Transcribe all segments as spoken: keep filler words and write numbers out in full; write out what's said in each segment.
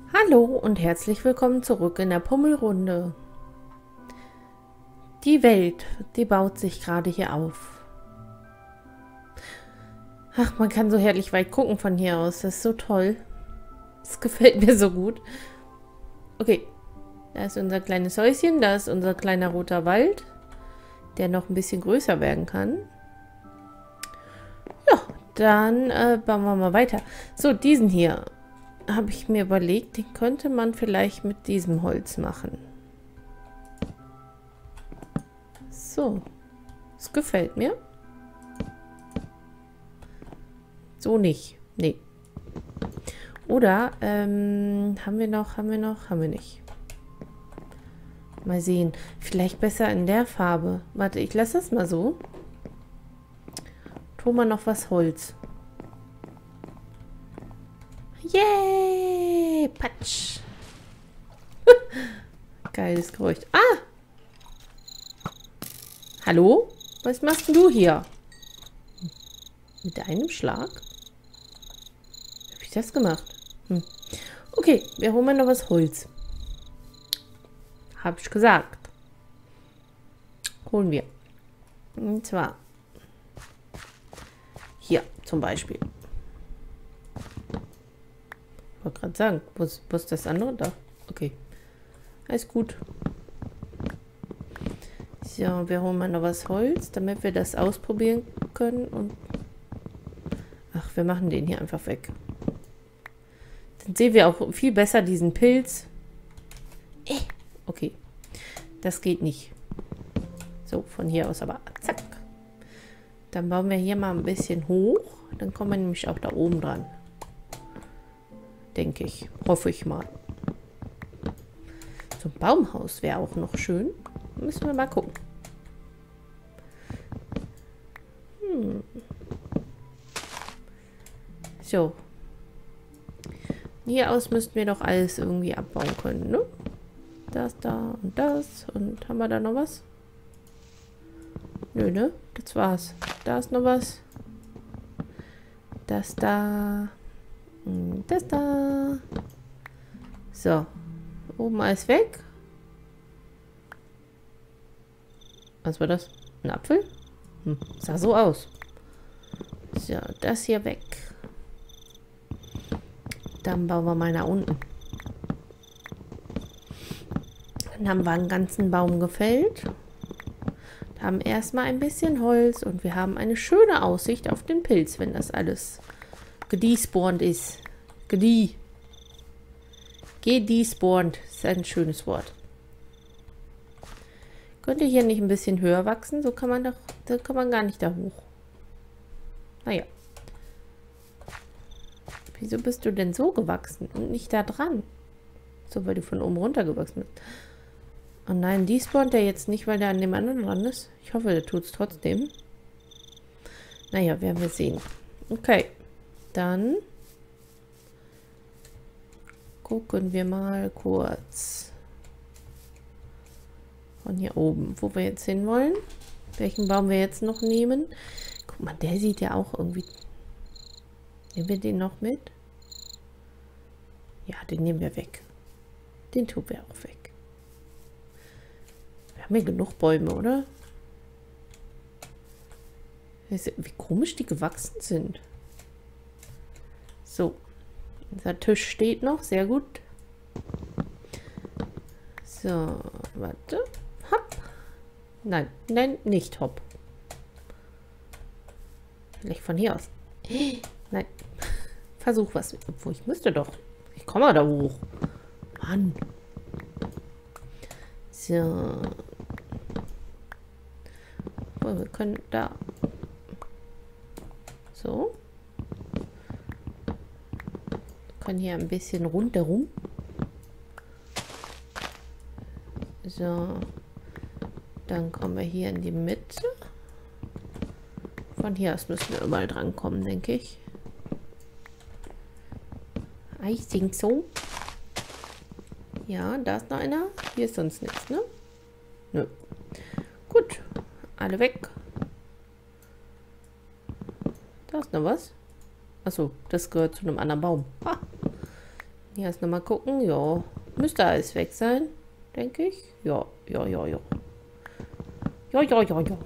Hallo und herzlich willkommen zurück in der Pummelrunde. Die Welt, die baut sich gerade hier auf. Ach, man kann so herrlich weit gucken von hier aus. Das ist so toll. Das gefällt mir so gut. Okay, da ist unser kleines Häuschen, da ist unser kleiner roter Wald, der noch ein bisschen größer werden kann. Ja, dann äh, bauen wir mal weiter. So, diesen hier habe ich mir überlegt, den könnte man vielleicht mit diesem Holz machen. So, das gefällt mir. So nicht. Nee. Oder, ähm, haben wir noch, haben wir noch, haben wir nicht. Mal sehen. Vielleicht besser in der Farbe. Warte, ich lasse das mal so. Tu mal noch was Holz. Yay! Patsch! Geiles Geräusch. Ah! Hallo? Was machst denn du hier? Mit einem Schlag? Wie habe ich das gemacht? Hm. Okay, wir holen mal noch was Holz. Habe ich gesagt. Holen wir. Und zwar hier zum Beispiel. Ich wollte gerade sagen, wo ist, wo ist das andere da? Okay. Alles gut. So, wir holen mal noch was Holz, damit wir das ausprobieren können. Und ach, wir machen den hier einfach weg. Dann sehen wir auch viel besser diesen Pilz. Äh, okay. Das geht nicht. So, von hier aus aber zack. Dann bauen wir hier mal ein bisschen hoch. Dann kommen wir nämlich auch da oben dran. Denke ich. Hoffe ich mal. So ein Baumhaus wäre auch noch schön. Müssen wir mal gucken. Hm. So. Hier aus müssten wir doch alles irgendwie abbauen können, ne? Das, da und das. Und haben wir da noch was? Nö, ne? Das war's. Da ist noch was. Das da. Und das da. So. Oben alles weg. Was war das? Ein Apfel? Hm, sah so aus. So, das hier weg. Dann bauen wir mal nach unten. Dann haben wir einen ganzen Baum gefällt. Haben erstmal ein bisschen Holz und wir haben eine schöne Aussicht auf den Pilz, wenn das alles gedespawnt ist. Gedie. Gedespawnt ist ein schönes Wort. Könnte hier nicht ein bisschen höher wachsen? So kann man doch, so kann man gar nicht da hoch. Naja. Wieso bist du denn so gewachsen und nicht da dran? So, weil du von oben runter gewachsen bist. Oh nein, die spawnt er jetzt nicht, weil der an dem anderen dran ist. Ich hoffe, der tut es trotzdem. Naja, werden wir sehen. Okay, dann gucken wir mal kurz von hier oben, wo wir jetzt hin wollen. Welchen Baum wir jetzt noch nehmen. Guck mal, der sieht ja auch irgendwie... Nehmen wir den noch mit? Ja, den nehmen wir weg. Den tun wir auch weg. Wir haben hier genug Bäume, oder? Wie komisch die gewachsen sind. So. Unser Tisch steht noch. Sehr gut. So, warte. Hopp. Nein, nein, nicht hopp. Vielleicht von hier aus. Nein. Versuch was. Obwohl, ich müsste doch. Ich komme mal da hoch. Mann. So. Oh, wir können da. So. Wir können hier ein bisschen rundherum. So. Dann kommen wir hier in die Mitte. Von hier aus müssen wir überall dran kommen, denke ich. Ich denke so. Ja, da ist noch einer. Hier ist sonst nichts, ne? Nö. Gut. Alle weg. Da ist noch was. Achso, das gehört zu einem anderen Baum. Ha. Hier erst nochmal gucken. Ja, müsste alles weg sein, denke ich. Ja, ja, ja, ja. Ja, ja, ja, ja.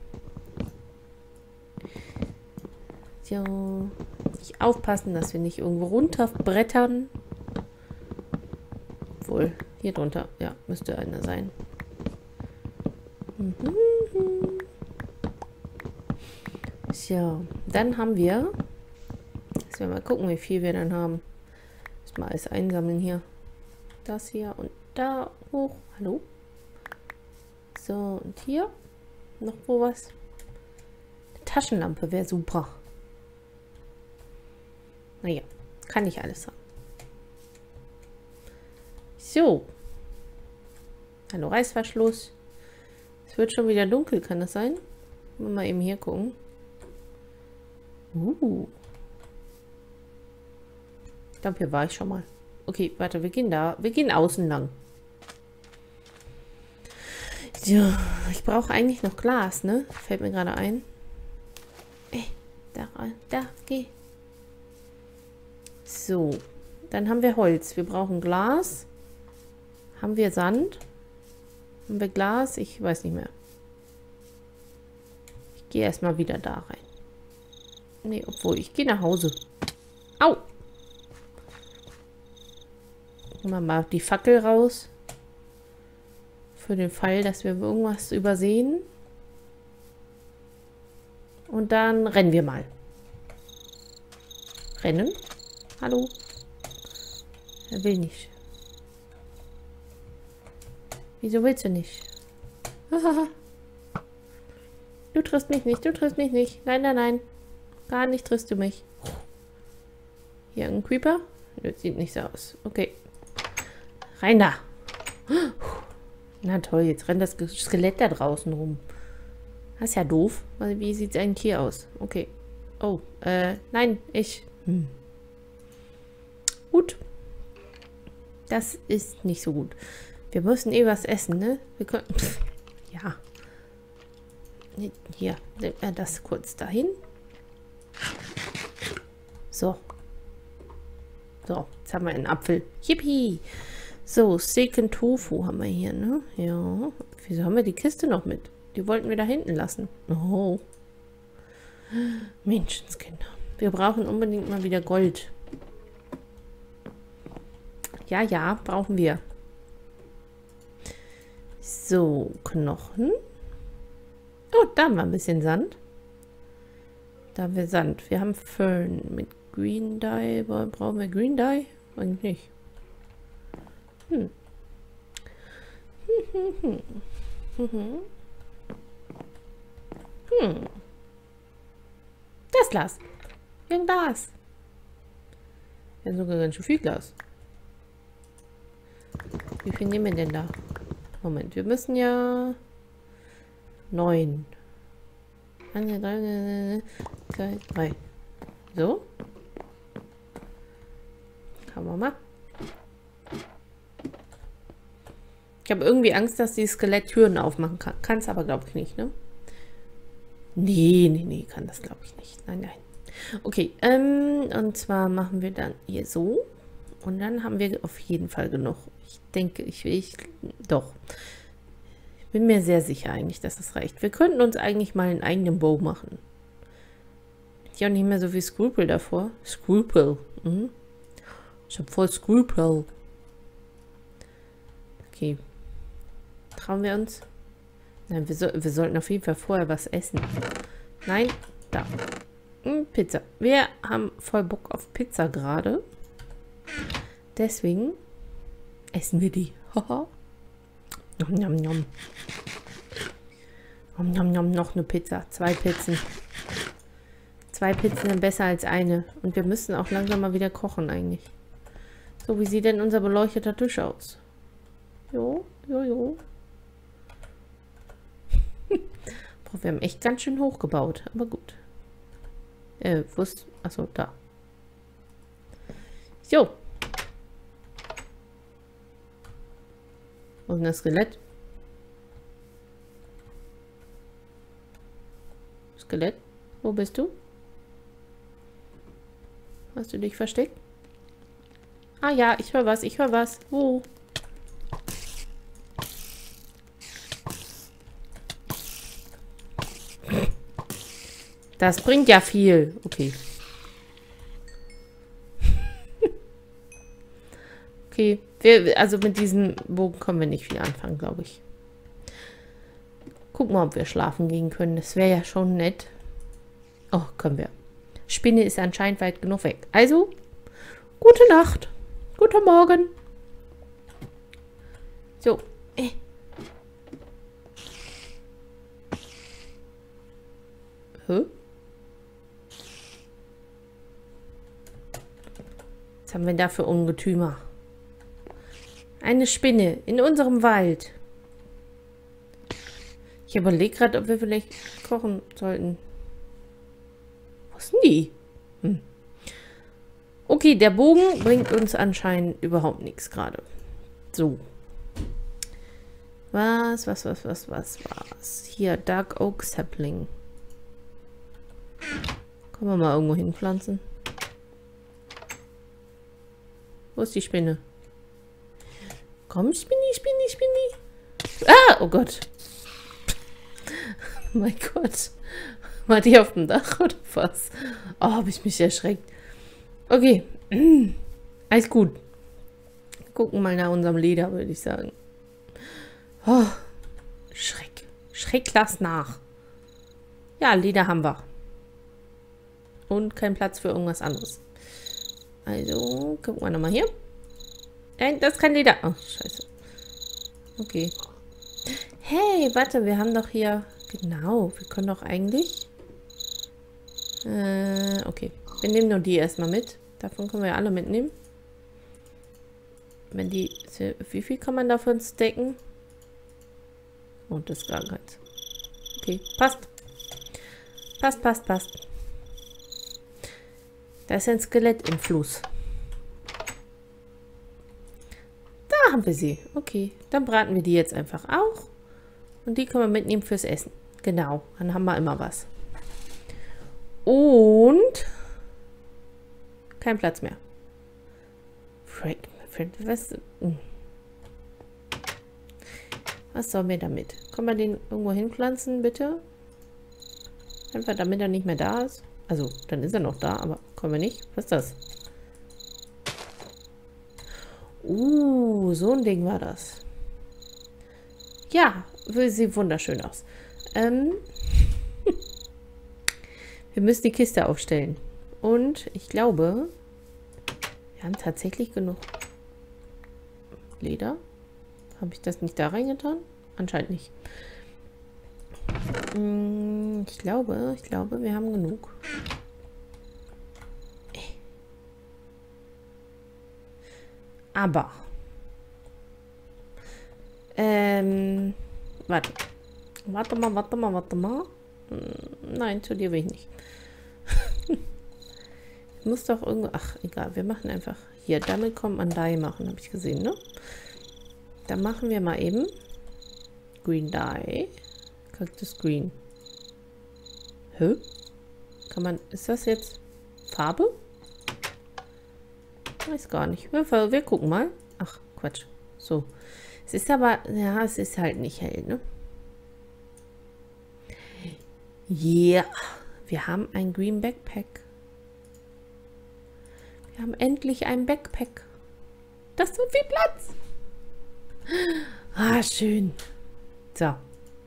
So. Nicht aufpassen, dass wir nicht irgendwo runterbrettern. Obwohl, hier drunter, ja, müsste einer sein. Mhm. So, dann haben wir. Jetzt werden wir mal gucken, wie viel wir dann haben. Mal alles einsammeln hier. Das hier und da hoch. Hallo? So, und hier noch wo was? Eine Taschenlampe wäre super. Naja, kann nicht alles haben. So. Hallo, Reißverschluss. Es wird schon wieder dunkel, kann das sein? Mal eben hier gucken. Uh. Ich glaube, hier war ich schon mal. Okay, warte, wir gehen da. Wir gehen außen lang. So, ich brauche eigentlich noch Glas, ne? Fällt mir gerade ein. Ey, da, da, geh. So, dann haben wir Holz. Wir brauchen Glas. Haben wir Sand? Haben wir Glas? Ich weiß nicht mehr. Ich gehe erstmal wieder da rein. Nee, obwohl, ich gehe nach Hause. Au! Nehmen wir mal die Fackel raus. Für den Fall, dass wir irgendwas übersehen. Und dann rennen wir mal. Rennen? Hallo? Er will nicht. Wieso willst du nicht? Du triffst mich nicht, du triffst mich nicht. Nein, nein, nein. Gar nicht triffst du mich. Hier ein Creeper? Das sieht nicht so aus. Okay. Rein da. Na toll, jetzt rennt das Skelett da draußen rum. Das ist ja doof. Wie sieht es eigentlich hier aus? Okay. Oh, äh, nein, ich. Hm. Gut. Das ist nicht so gut. Wir müssen eh was essen, ne? Wir können. Ja. Hier, das kurz dahin. So. So, jetzt haben wir einen Apfel. Yippie! So, Steak und Tofu haben wir hier, ne? Ja. Wieso haben wir die Kiste noch mit? Die wollten wir da hinten lassen. Oh. Menschenskinder. Wir brauchen unbedingt mal wieder Gold. Ja, ja, brauchen wir. So, Knochen. Oh, da haben wir ein bisschen Sand. Da haben wir Sand. Wir haben Fern mit Green Dye. Brauchen wir Green Dye? Eigentlich nicht. Hm. Hm, hm, hm. Hm. Hm. Das Glas. Wir haben Glas. Wir haben sogar ganz schön viel Glas. Wie viel nehmen wir denn da? Moment, wir müssen ja neun. Eins, drei, zwei, drei. So. Schauen wir mal. Ich habe irgendwie Angst, dass die Skelett Türen aufmachen kann. Kann es aber, glaube ich, nicht, ne? Nee, nee, nee, kann das, glaube ich, nicht. Nein, nein. Okay, ähm, und zwar machen wir dann hier so. Und dann haben wir auf jeden Fall genug. Ich denke, ich will, ich, doch. Ich bin mir sehr sicher eigentlich, dass das reicht. Wir könnten uns eigentlich mal einen eigenen Bow machen. Ich habe nicht mehr so viel Skrupel davor. Skrupel. Mhm. Ich habe voll Skrupel. Okay. Trauen wir uns? Nein, wir, so, wir sollten auf jeden Fall vorher was essen. Nein, da. Hm, Pizza. Wir haben voll Bock auf Pizza gerade. Deswegen essen wir die. Haha. Nom, nom, nom. Nom, nom, nom. Noch eine Pizza. Zwei Pizzen. Zwei Pizzen sind besser als eine. Und wir müssen auch langsam mal wieder kochen eigentlich. So, wie sieht denn unser beleuchteter Tisch aus? Jo, jo, jo. Boah, wir haben echt ganz schön hochgebaut. Aber gut. Äh, wo ist... Achso, da. So. Wo ist denn das Skelett? Skelett? Wo bist du? Hast du dich versteckt? Ah ja, ich höre was, ich höre was. Wo? Das bringt ja viel. Okay. Okay. Wir, also mit diesem Bogen können wir nicht viel anfangen, glaube ich. Gucken wir, ob wir schlafen gehen können. Das wäre ja schon nett. Oh, können wir. Spinne ist anscheinend weit genug weg. Also, gute Nacht. Guten Morgen. So. Äh. Hä? Was haben wir da für Ungetümer? Eine Spinne in unserem Wald. Ich überlege gerade, ob wir vielleicht kochen sollten. Wo ist denn die? Hm. Okay, der Bogen bringt uns anscheinend überhaupt nichts gerade. So. Was, was, was, was, was, was? Hier, Dark Oak Sapling. Können wir mal irgendwo hinpflanzen? Wo ist die Spinne? Komm, Spinni, Spinni, Spinni. Ah, oh Gott. Mein Gott. War die auf dem Dach oder was? Oh, habe ich mich erschreckt. Okay. Alles gut. Gucken mal nach unserem Leder, würde ich sagen. Oh, Schreck. Schreck, lass nach. Ja, Leder haben wir. Und kein Platz für irgendwas anderes. Also, gucken wir nochmal hier. Nein, das ist kein Leder. Oh, scheiße. Okay. Hey, warte, wir haben doch hier... Genau, wir können doch eigentlich... Äh, okay. Wir nehmen nur die erstmal mit. Davon können wir ja alle mitnehmen. Wenn die... Wie viel kann man davon stacken? Oh, das ist gar keins. Okay, passt. Passt, passt, passt. Da ist ein Skelett im Fluss. Da haben wir sie. Okay, dann braten wir die jetzt einfach auch. Und die können wir mitnehmen fürs Essen. Genau, dann haben wir immer was. Und kein Platz mehr. Frank, Frank, was, was sollen wir damit? Können wir den irgendwo hinpflanzen, bitte? Einfach damit er nicht mehr da ist. Also, dann ist er noch da, aber können wir nicht. Was ist das? Uh, so ein Ding war das. Ja, sieht wunderschön aus. Ähm wir müssen die Kiste aufstellen. Und ich glaube, wir haben tatsächlich genug Leder. Habe ich das nicht da reingetan? Anscheinend nicht. Ich glaube, ich glaube, wir haben genug. Aber ähm, warte. Warte mal, warte mal, warte mal. Nein, zu dir will ich nicht. Ich muss doch irgendwo... Ach, egal. Wir machen einfach... Hier, damit kommt man Dye machen, habe ich gesehen, ne? Dann machen wir mal eben Green Dye. Cactus Green. Hä? Kann man... Ist das jetzt Farbe? Weiß gar nicht. Wir, wir gucken mal. Ach, Quatsch. So. Es ist aber... Ja, es ist halt nicht hell, ne? Yeah. Wir haben ein Green Backpack. Wir haben endlich ein Backpack. Das ist so viel Platz. Ah, schön. So.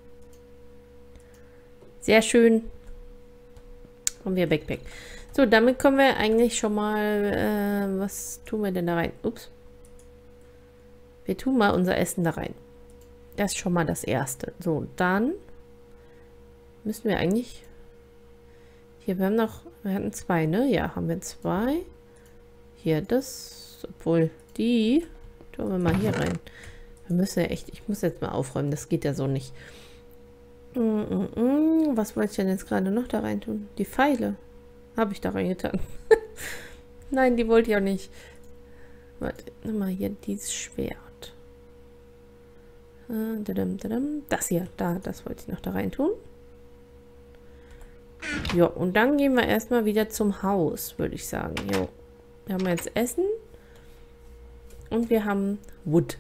Sehr schön. Haben wir Backpack. So, damit können wir eigentlich schon mal... Äh, was tun wir denn da rein? Ups. Wir tun mal unser Essen da rein. Das ist schon mal das Erste. So, dann müssen wir eigentlich... Hier, wir haben noch... Wir hatten zwei, ne? Ja, haben wir zwei. Hier, das... Obwohl, die... Tun wir mal hier rein. Wir müssen ja echt... Ich muss jetzt mal aufräumen. Das geht ja so nicht. Mm, mm, mm. Was wollte ich denn jetzt gerade noch da rein tun? Die Pfeile. Habe ich da reingetan. Nein, die wollte ich auch nicht. Warte, nimm mal hier dieses Schwert. Das hier, da, das wollte ich noch da rein tun. Ja, und dann gehen wir erstmal wieder zum Haus, würde ich sagen. Jo. Wir haben jetzt Essen. Und wir haben Wood.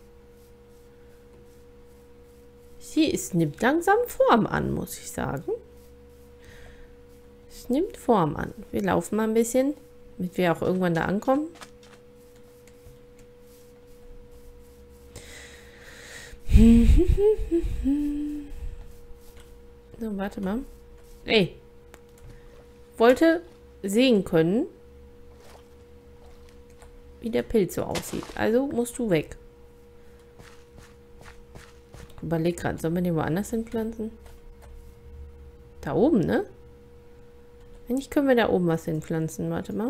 Sie es nimmt langsam Form an, muss ich sagen. Es nimmt Form an. Wir laufen mal ein bisschen, damit wir auch irgendwann da ankommen. So, warte mal. Ey. Wollte sehen können, wie der Pilz so aussieht. Also musst du weg. Ich überleg gerade, sollen wir den woanders hinpflanzen? Da oben, ne? Wenn nicht, können wir da oben was hinpflanzen. Warte mal.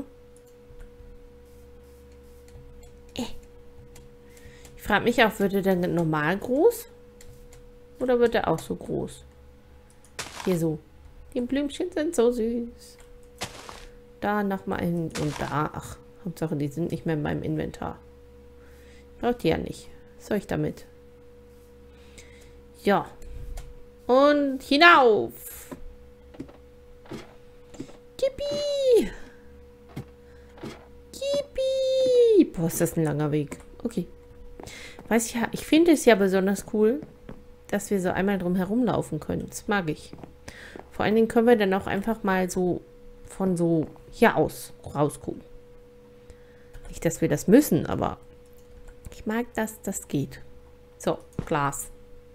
Ich frage mich auch, wird er dann normal groß? Oder wird er auch so groß? Hier so. Die Blümchen sind so süß. Da nochmal hin und da. Ach, Hauptsache, die sind nicht mehr in meinem Inventar. Braucht die ja nicht. Was soll ich damit? Ja. Und hinauf. Yippie. Yippie. Boah, ist das ein langer Weg. Okay. Weiß ich ja, ich finde es ja besonders cool, dass wir so einmal drum herum laufen können. Das mag ich. Vor allen Dingen können wir dann auch einfach mal so von so hier aus rausgucken. Nicht, dass wir das müssen, aber ich mag, dass das geht. So, Glas.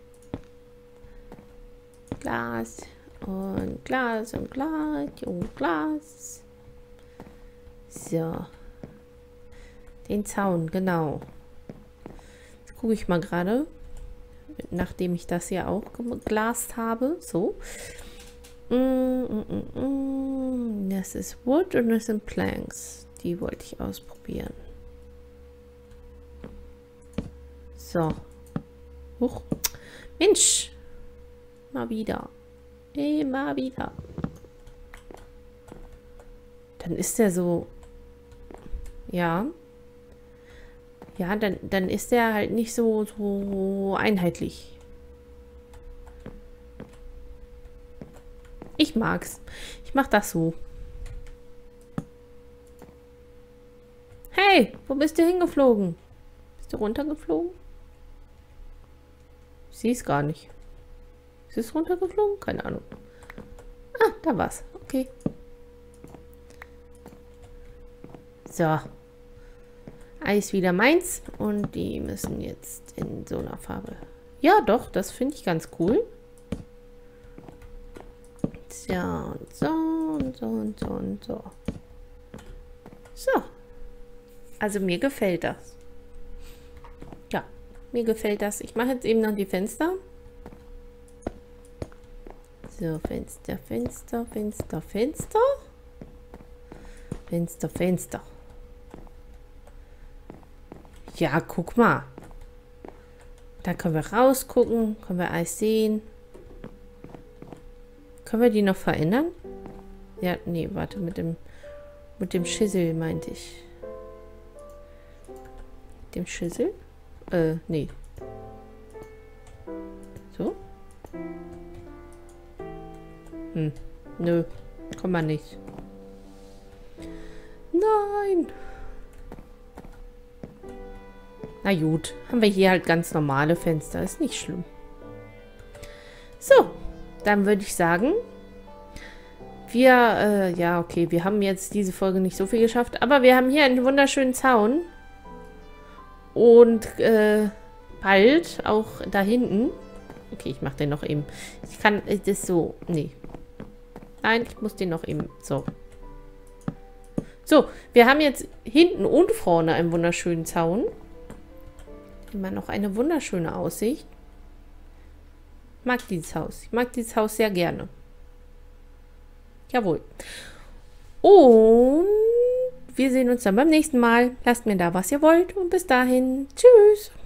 Glas und Glas und Glas und Glas. So. Den Zaun, genau. Jetzt gucke ich mal gerade, nachdem ich das ja auch geglast habe. So. Mm, mm, mm, mm. Das ist Wood und das sind Planks. Die wollte ich ausprobieren. So. Huch. Mensch. Mal wieder. Immer wieder. Dann ist der so... Ja. Ja, dann, dann ist der halt nicht so, so einheitlich. Ich mag's. Ich mach das so. Hey, wo bist du hingeflogen? Bist du runtergeflogen? Ich sehe es gar nicht. Ist es runtergeflogen? Keine Ahnung. Ah, da war's. Okay. So. Eis wieder meins. Und die müssen jetzt in so einer Farbe. Ja, doch, das finde ich ganz cool. So und so und so und so und so. So. Also mir gefällt das. Ja, mir gefällt das. Ich mache jetzt eben noch die Fenster. So, Fenster, Fenster, Fenster, Fenster. Fenster, Fenster. Ja, guck mal. Da können wir rausgucken, können wir alles sehen. Können wir die noch verändern? Ja, nee, warte, mit dem mit dem Schissel meinte ich. Dem Schissel? Äh, nee. So? Hm, nö, kann man nicht. Nein! Na gut, haben wir hier halt ganz normale Fenster, ist nicht schlimm. So, dann würde ich sagen, wir, äh, ja, okay, wir haben jetzt diese Folge nicht so viel geschafft, aber wir haben hier einen wunderschönen Zaun. Und, äh, bald auch da hinten. Okay, ich mache den noch eben. Ich kann das so, nee. Nein, ich muss den noch eben, so. So, wir haben jetzt hinten und vorne einen wunderschönen Zaun. Immer noch eine wunderschöne Aussicht. Ich mag dieses Haus. Ich mag dieses Haus sehr gerne. Jawohl. Und wir sehen uns dann beim nächsten Mal. Lasst mir da, was ihr wollt. Und bis dahin. Tschüss.